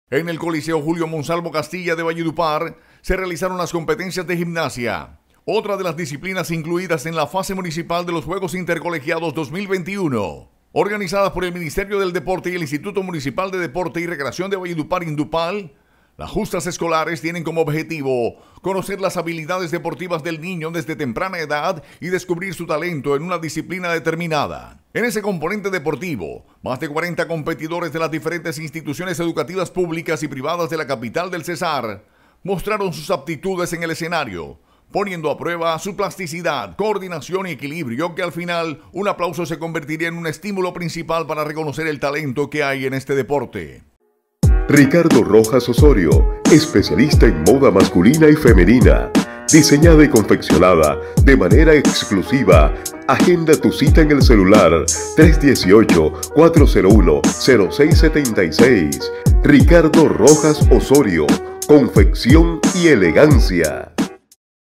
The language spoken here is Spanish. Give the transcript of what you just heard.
En el Coliseo Julio Monsalvo Castilla de Valledupar se realizaron las competencias de gimnasia, otra de las disciplinas incluidas en la fase municipal de los Juegos Intercolegiados 2021, organizadas por el Ministerio del Deporte y el Instituto Municipal de Deporte y Recreación de Valledupar, Indupal. Las justas escolares tienen como objetivo conocer las habilidades deportivas del niño desde temprana edad y descubrir su talento en una disciplina determinada. En ese componente deportivo, más de 40 competidores de las diferentes instituciones educativas públicas y privadas de la capital del Cesar mostraron sus aptitudes en el escenario, poniendo a prueba su plasticidad, coordinación y equilibrio, que al final un aplauso se convertiría en un estímulo principal para reconocer el talento que hay en este deporte. Ricardo Rojas Osorio, especialista en moda masculina y femenina, diseñada y confeccionada de manera exclusiva. Agenda tu cita en el celular 318-401-0676. Ricardo Rojas Osorio, confección y elegancia.